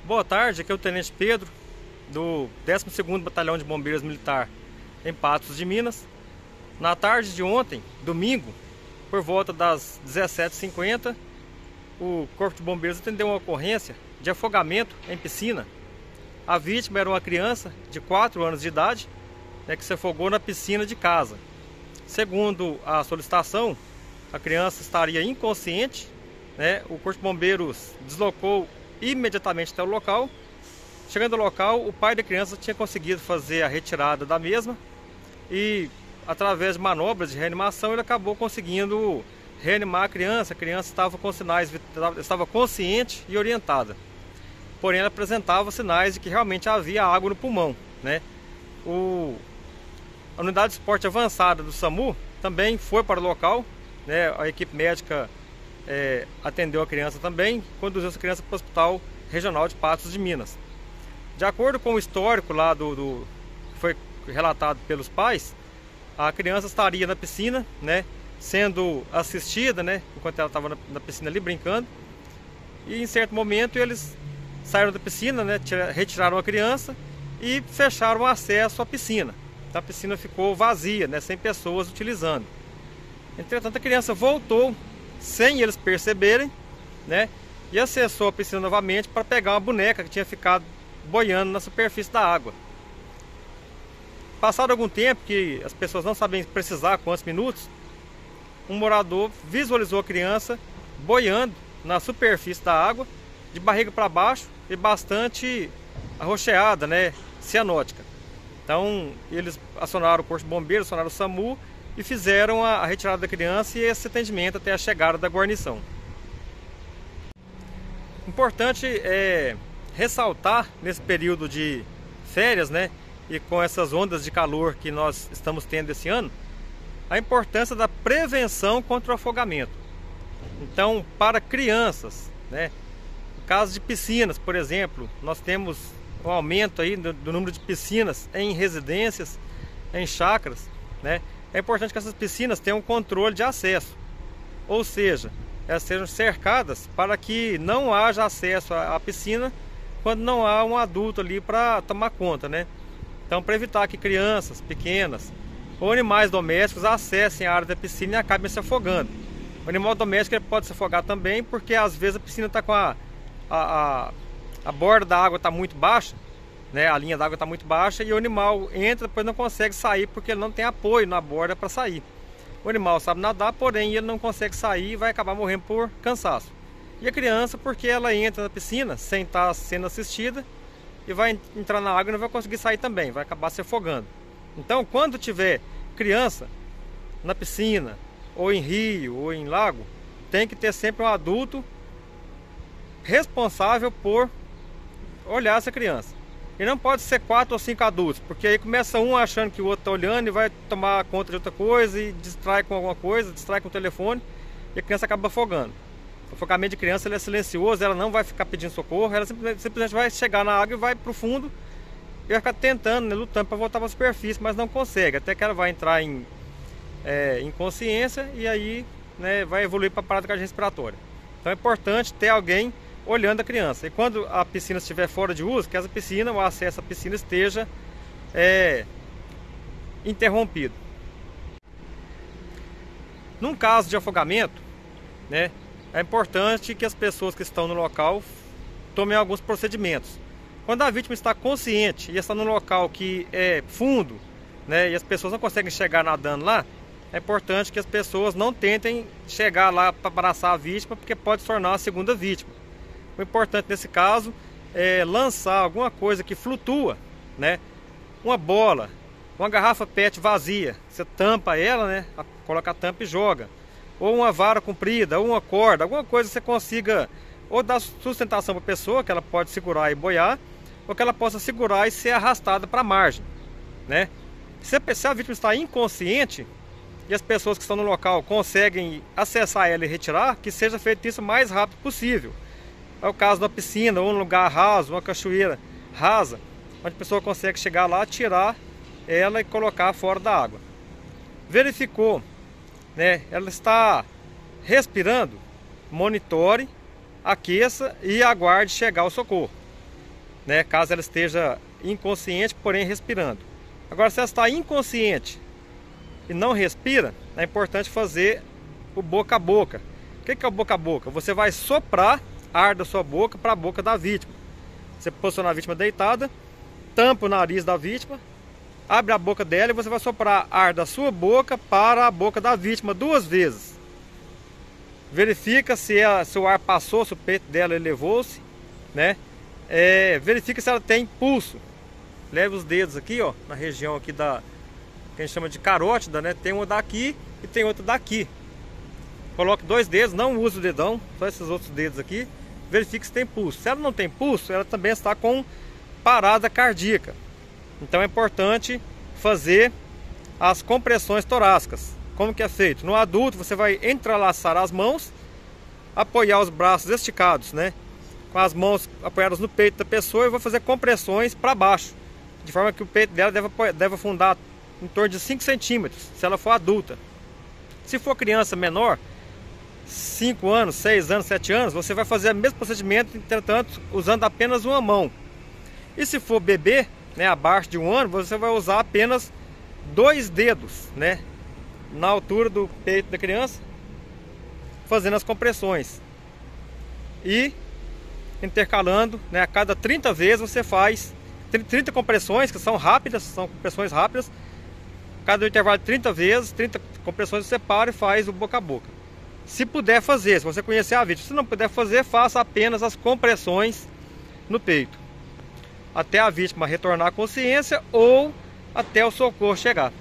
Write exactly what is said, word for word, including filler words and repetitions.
Boa tarde, aqui é o Tenente Pedro, do décimo segundo Batalhão de Bombeiros Militar em Patos de Minas. Na tarde de ontem, domingo, por volta das dezessete e cinquenta, o Corpo de Bombeiros atendeu uma ocorrência de afogamento em piscina. A vítima era uma criança de quatro anos de idade, né, que se afogou na piscina de casa. Segundo a solicitação, a criança estaria inconsciente, né? O Corpo de Bombeiros deslocou imediatamente até o local. Chegando ao local, o pai da criança tinha conseguido fazer a retirada da mesma e, através de manobras de reanimação, ele acabou conseguindo reanimar a criança. A criança estava com sinais, estava consciente e orientada, porém ela apresentava sinais de que realmente havia água no pulmão, né? O, a unidade de suporte avançada do SAMU também foi para o local, né? A equipe médica é, atendeu a criança também, conduziu essa criança para o Hospital Regional de Patos de Minas. De acordo com o histórico lá do, do que foi relatado pelos pais, a criança estaria na piscina, né, sendo assistida, né, enquanto ela estava na, na piscina ali brincando, e em certo momento eles saíram da piscina, né, retiraram a criança e fecharam o acesso à piscina. Então a piscina ficou vazia, né, sem pessoas utilizando. Entretanto, a criança voltou sem eles perceberem, né, e acessou a piscina novamente para pegar uma boneca que tinha ficado boiando na superfície da água. Passado algum tempo, que as pessoas não sabem precisar quantos minutos, um morador visualizou a criança boiando na superfície da água, de barriga para baixo e bastante arroxeada, né, cianótica. Então eles acionaram o Corpo de Bombeiros, acionaram o SAMU e fizeram a retirada da criança e esse atendimento até a chegada da guarnição. Importante é ressaltar nesse período de férias, né, e com essas ondas de calor que nós estamos tendo esse ano, a importância da prevenção contra o afogamento. Então, para crianças, né, no caso de piscinas, por exemplo, nós temos um aumento aí do, do número de piscinas em residências, em chácaras, né? É importante que essas piscinas tenham controle de acesso, ou seja, elas sejam cercadas para que não haja acesso à piscina quando não há um adulto ali para tomar conta, né? Então, para evitar que crianças pequenas ou animais domésticos acessem a área da piscina e acabem se afogando. O animal doméstico ele pode se afogar também, porque às vezes a piscina está com a, a, a, a borda da água está muito baixa, né? A linha da água está muito baixa e o animal entra, depois não consegue sair porque ele não tem apoio na borda para sair. O animal sabe nadar, porém ele não consegue sair e vai acabar morrendo por cansaço. E a criança, porque ela entra na piscina sem estar sendo assistida e vai entrar na água e não vai conseguir sair também, vai acabar se afogando. Então, quando tiver criança na piscina, ou em rio, ou em lago, tem que ter sempre um adulto responsável por olhar essa criança. E não pode ser quatro ou cinco adultos, porque aí começa um achando que o outro está olhando e vai tomar conta de outra coisa e distrai com alguma coisa, distrai com o telefone e a criança acaba afogando. O afogamento de criança ele é silencioso, ela não vai ficar pedindo socorro, ela simplesmente, simplesmente vai chegar na água e vai para o fundo e vai ficar tentando, né, lutando para voltar para a superfície, mas não consegue, até que ela vai entrar em é, inconsciência e aí, né, vai evoluir para a parada cardiorrespiratória. Então é importante ter alguém olhando a criança. E quando a piscina estiver fora de uso, que essa piscina, o acesso à piscina esteja é, interrompido. Num caso de afogamento, né, é importante que as pessoas que estão no local tomem alguns procedimentos. Quando a vítima está consciente e está no local que é fundo, né, e as pessoas não conseguem chegar nadando lá, é importante que as pessoas não tentem chegar lá para abraçar a vítima, porque pode se tornar a segunda vítima. O importante nesse caso é lançar alguma coisa que flutua, né, uma bola, uma garrafa pet vazia, você tampa ela, né, coloca a tampa e joga. Ou uma vara comprida, ou uma corda, alguma coisa que você consiga ou dar sustentação para a pessoa, que ela pode segurar e boiar, ou que ela possa segurar e ser arrastada para a margem, né? Se a, se a vítima está inconsciente e as pessoas que estão no local conseguem acessar ela e retirar, que seja feito isso o mais rápido possível. É o caso da piscina, ou um lugar raso, uma cachoeira rasa, onde a pessoa consegue chegar lá, tirar ela e colocar fora da água. Verificou, né, ela está respirando, monitore, aqueça e aguarde chegar o socorro. né? Caso ela esteja inconsciente, porém respirando. Agora, se ela está inconsciente e não respira, é importante fazer o boca a boca. O que é o boca a boca? Você vai soprar ar da sua boca para a boca da vítima. Você posiciona a vítima deitada, tampa o nariz da vítima, abre a boca dela e você vai soprar ar da sua boca para a boca da vítima duas vezes. Verifica se, ela, se o ar passou, se o peito dela elevou-se, né? É, verifica se ela tem pulso. Leve os dedos aqui, ó, na região aqui da que a gente chama de carótida, né? Tem uma daqui e tem outra daqui. Coloque dois dedos, não use o dedão, só esses outros dedos aqui. Verifique se tem pulso. Se ela não tem pulso, ela também está com parada cardíaca. Então é importante fazer as compressões torácicas. Como que é feito? No adulto você vai entrelaçar as mãos, apoiar os braços esticados, né? Com as mãos apoiadas no peito da pessoa, e vai fazer compressões para baixo, de forma que o peito dela deve, deve afundar em torno de cinco centímetros, se ela for adulta. Se for criança menor, cinco anos, seis anos, sete anos, você vai fazer o mesmo procedimento, entretanto, usando apenas uma mão. E se for bebê, né, abaixo de um ano, você vai usar apenas dois dedos, né, na altura do peito da criança, fazendo as compressões. E intercalando, né, a cada trinta vezes você faz trinta compressões, que são rápidas, são compressões rápidas. Cada intervalo de trinta vezes, trinta compressões você para e faz o boca a boca. Se puder fazer, se você conhecer a vítima. Se não puder fazer, faça apenas as compressões no peito, até a vítima retornar à consciência ou até o socorro chegar.